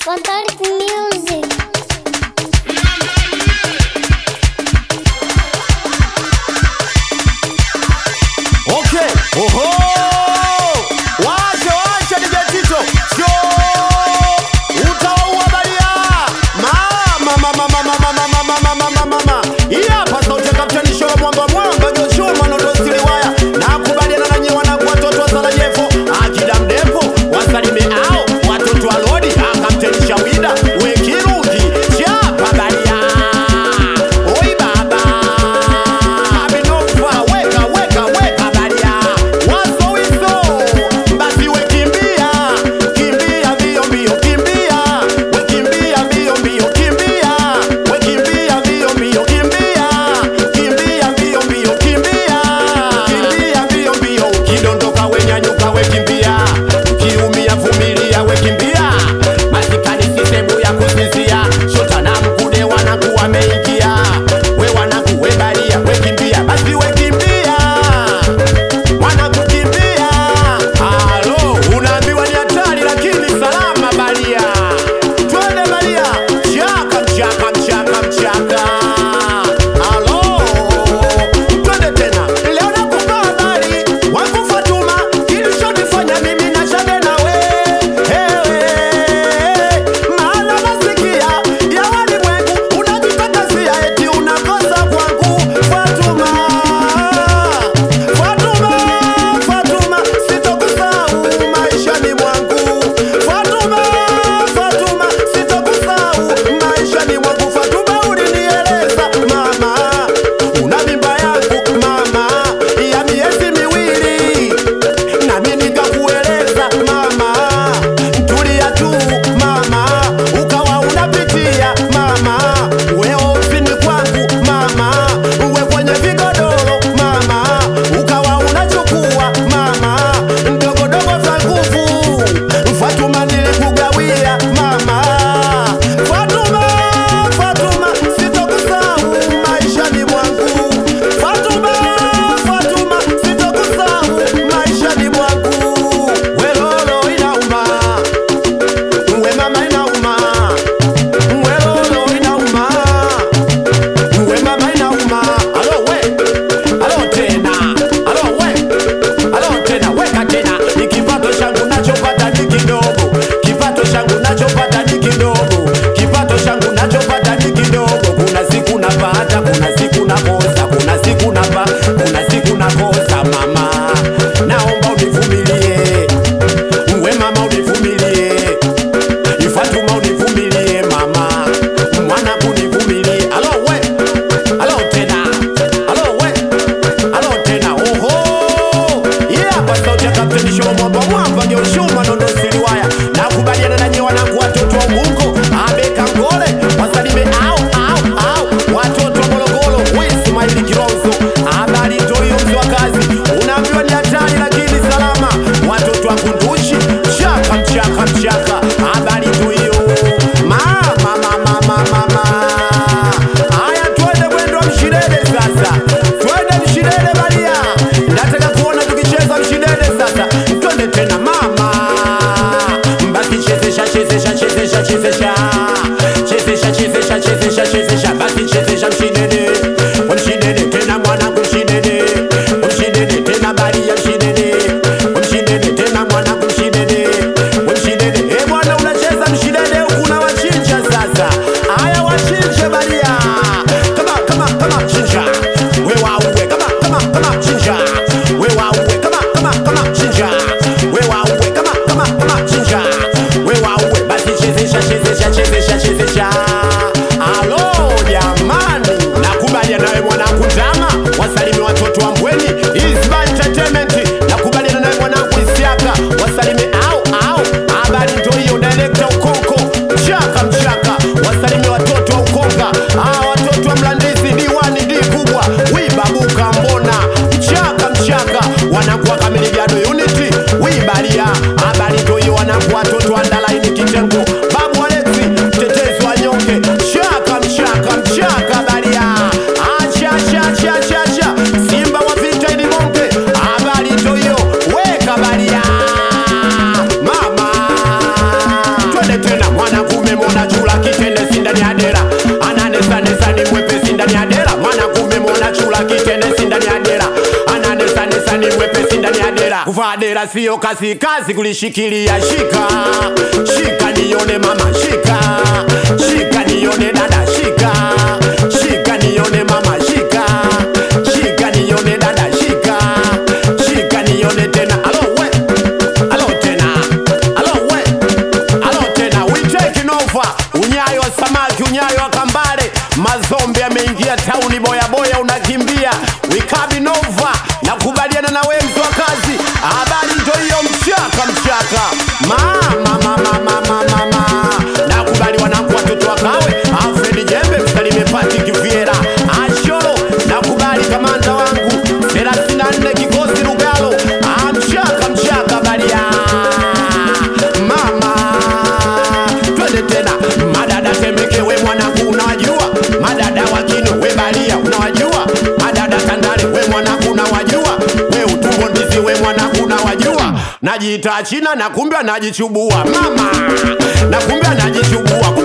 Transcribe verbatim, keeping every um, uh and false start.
Fantastic music. Okay, oho, wacha wacha nigetito, sio utaua balia, mama mama mama mama mama mama mama mama, iya pasa uteka mchani shoro mwamba mwamba joshuma nodo sile waya, na kubaliana na nyewa na watoto wa Sarajevo, akida mdepo, wasalime ao, watoto wa lodi, akamtenisha wida, wekirugi. ila sio kasi kazi kulishikilia. Shika shika nione mama, shika shika nione dada, shika shika nione mama, shika shika nione dada, shika shika nione tena. Alo we, alo tena, alo we, alo tena. We taking over. Unyayo wa samaki, unyayo wa kambale, mazombi yameingia tauni, boya boya unakimbia. We coming over. Nakubaliana na wewe mtu wa kazi. Habari ndio hiyo, mchaka mchaka. Mama mama mama mama. Nakubali wanangu watoto wakawe. Alfred Jembe msalime pati kiviera. Ashoro nakubali kamanda wangu. thelathini na nne kikosi Lugalo. Mchaka mchaka balia. Mama. Twende tena. Madada Temeke we mwanangu unawajua. Madada Wakino we balia unawajua. Madada Tandale we mwanangu unawajua. We utumbo ndizi we mwanangu unawajua. Najiita China na kumbe anajichubua. Mama na kumbe anajichubua.